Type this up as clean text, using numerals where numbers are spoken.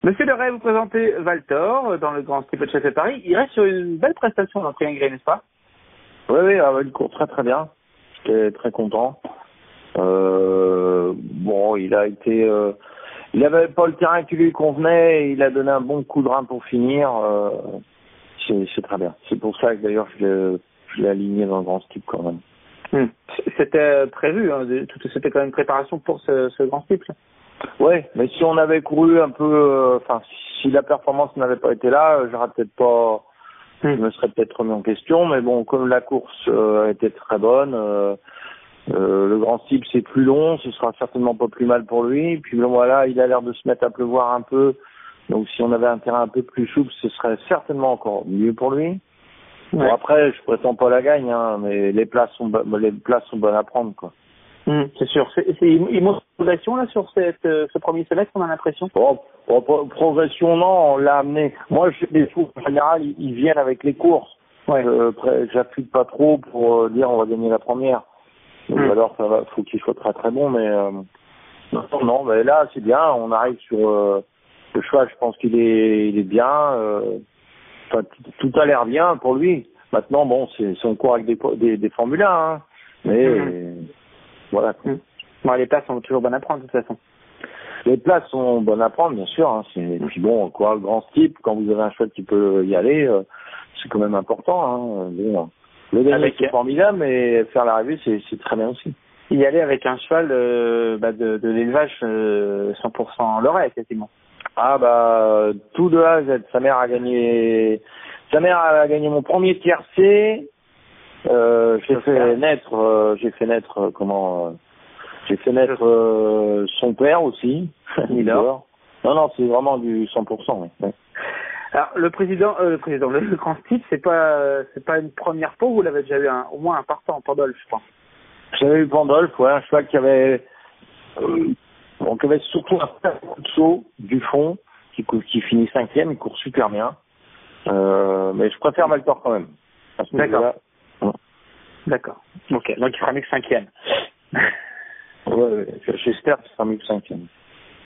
Monsieur Leray, vous présentez Valtor dans le Grand Steeple de Châtelet Paris. Il reste sur une belle prestation dans le Triangle, n'est-ce pas? Oui, il court très très bien. J'étais très content. Bon, il avait pas le terrain qui lui convenait. Il a donné un bon coup de rein pour finir. C'est très bien. C'est pour ça que d'ailleurs je l'ai aligné dans le Grand Steeple quand même. C'était prévu, hein, c'était quand même une préparation pour ce Grand Steeple. Ouais, mais si on avait couru un peu, si la performance n'avait pas été là, j'aurais peut-être pas, je me serais peut-être remis en question. Mais bon, comme la course a été très bonne, le Grand Steeple c'est plus long, ce sera certainement pas plus mal pour lui. Puis bon, voilà, il a l'air de se mettre à pleuvoir un peu. Donc si on avait un terrain un peu plus souple, ce serait certainement encore mieux pour lui. Ouais. Bon, après, je prétends pas la gagne, hein, mais les places sont bonnes à prendre, quoi. C'est sûr. Il montre une progression là sur ce premier semestre, on a l'impression. Progression, non, on l'a amené. Moi, les fous, en général, ils viennent avec les courses. Ouais. J'appuie pas trop pour dire on va gagner la première. Donc, alors, ça va, faut qu'il soit très très bon, mais non, mais là, c'est bien. On arrive sur le cheval. Je pense qu'il est bien. Tout a l'air bien pour lui. Maintenant, bon, c'est on court avec des Formule 1, hein, mais voilà. Bon, les places sont toujours bonnes à prendre de toute façon. Les places sont bonnes à prendre, bien sûr. Hein, puis bon, quoi, le Grand Steeple, quand vous avez un cheval qui peut y aller, c'est quand même important. Hein. Bon, le gagner, c'est formidable, mais faire l'arrivée, c'est très bien aussi. Y aller avec un cheval de l'élevage 100% Loret, quasiment. Ah tout de A à Z. Sa mère a gagné mon premier tiercé. J'ai fait naître son père aussi. Non, c'est vraiment du 100%. Oui. Ouais. Alors le Grand Steeple, c'est pas une première fois, vous l'avez déjà eu au moins un partant, Pandolf, je pense. J'avais eu Pandolf, ouais, un cheval qui avait surtout un coup de saut du fond, qui finit 5e, il court super bien. Mais je préfère Valtor quand même. D'accord. D'accord. Ok. Donc il sera mieux que 5e. Ouais, j'espère qu'il sera mieux que 5e.